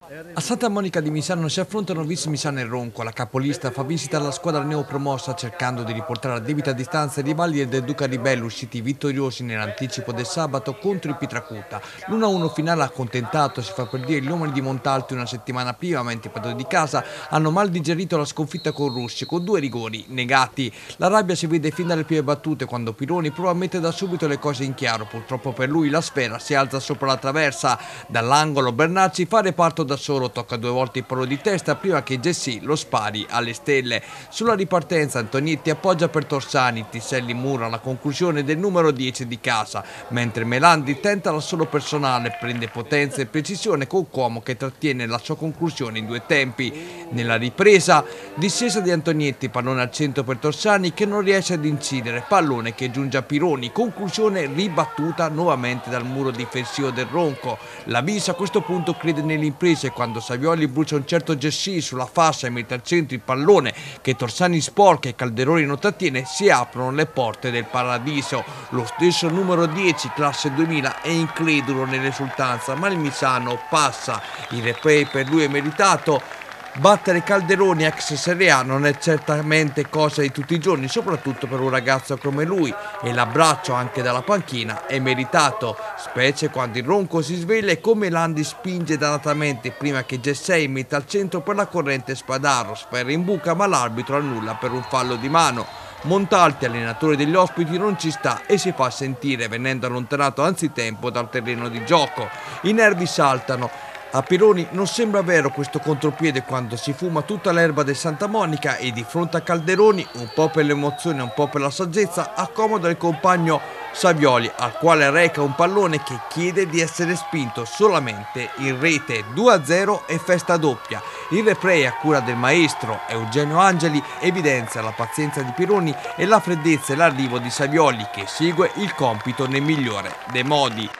A Santa Monica di Misano si affrontano Vis Misano e Ronco. La capolista fa visita alla squadra neopromossa cercando di riportare a debita distanza i rivali del Duca di Bellu usciti vittoriosi nell'anticipo del sabato contro il Pietracuta. L'1-1 finale ha accontentato, si fa per dire, gli uomini di Montalti una settimana prima, mentre i padroni di casa hanno mal digerito la sconfitta con Russi con 2 rigori negati. La rabbia si vede fin dalle prime battute quando Pironi prova a mettere da subito le cose in chiaro. Purtroppo per lui la sfera si alza sopra la traversa. Dall'angolo Bernacci fa reparto da solo, tocca 2 volte il palo di testa prima che Jessy lo spari alle stelle. Sulla ripartenza Antonietti appoggia per Torsani, Tisselli mura la conclusione del numero 10 di casa, mentre Melandi tenta l'assolo personale, prende potenza e precisione con Cuomo che trattiene la sua conclusione in 2 tempi. Nella ripresa, discesa di Antonietti, pallone al centro per Torsani che non riesce ad incidere, pallone che giunge a Pironi, conclusione ribattuta nuovamente dal muro difensivo del Ronco. La Vis a questo punto crede nell'impresa e quando Savioli brucia un certo Jessy sulla fascia e mette al centro il pallone che Torsani sporca e Calderoni non trattiene, si aprono le porte del paradiso. Lo stesso numero 10 classe 2000 è incredulo nell'esultanza, ma il Misano passa. Il replay per lui è meritato. Battere Calderoni ex Serie A non è certamente cosa di tutti i giorni, soprattutto per un ragazzo come lui, e l'abbraccio anche dalla panchina è meritato, specie quando il Ronco si sveglia e come Landi spinge dannatamente prima che Gessei metta al centro per la corrente Spadaro, sferra in buca ma l'arbitro annulla per un fallo di mano. Montalti, allenatore degli ospiti, non ci sta e si fa sentire venendo allontanato anzitempo dal terreno di gioco. I nervi saltano. A Pironi non sembra vero questo contropiede quando si fuma tutta l'erba del Santa Monica e di fronte a Calderoni, un po' per l'emozione e un po' per la saggezza, accomoda il compagno Savioli, al quale reca un pallone che chiede di essere spinto solamente in rete. 2-0 e festa doppia. Il replay a cura del maestro Eugenio Angeli evidenzia la pazienza di Pironi e la freddezza e l'arrivo di Savioli che segue il compito nel migliore dei modi.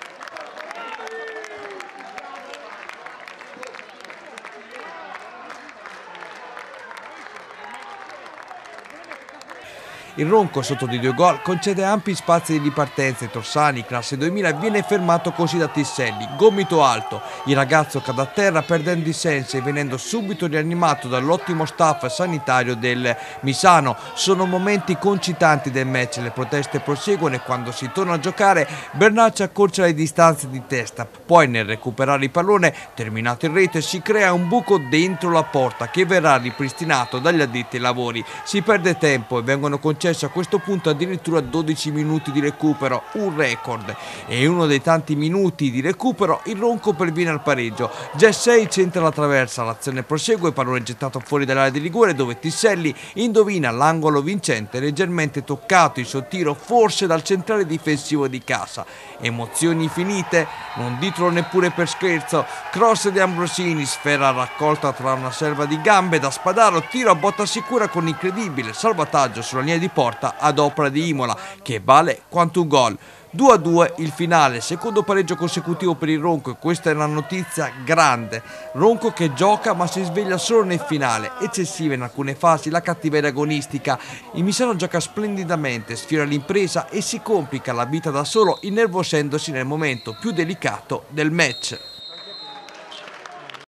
Il Ronco, sotto di 2 gol, concede ampi spazi di ripartenza e Torsani, classe 2000, viene fermato così da Tisselli, gomito alto. Il ragazzo cade a terra perdendo i sensi e venendo subito rianimato dall'ottimo staff sanitario del Misano. Sono momenti concitanti del match, le proteste proseguono e quando si torna a giocare Bernacci accorcia le distanze di testa. Poi nel recuperare il pallone, terminato in rete, si crea un buco dentro la porta che verrà ripristinato dagli addetti ai lavori. Si perde tempo e vengono concessi a questo punto addirittura 12 minuti di recupero, un record, e in uno dei tanti minuti di recupero il Ronco perviene al pareggio. Jessei centra la traversa, l'azione prosegue, pallone gettato fuori dall'area di rigore dove Tisselli indovina l'angolo vincente leggermente toccato il suo tiro forse dal centrale difensivo di casa. Emozioni finite? Non ditelo neppure per scherzo. Cross di Ambrosini, sfera raccolta tra una serva di gambe da Spadaro, tiro a botta sicura con incredibile salvataggio sulla linea di porta ad opera di Imola che vale quanto un gol. 2-2 il finale, secondo pareggio consecutivo per il Ronco e questa è una notizia grande. Ronco che gioca ma si sveglia solo nel finale, eccessiva in alcune fasi la cattiveria agonistica. Il Misano gioca splendidamente, sfiora l'impresa e si complica la vita da solo innervosendosi nel momento più delicato del match.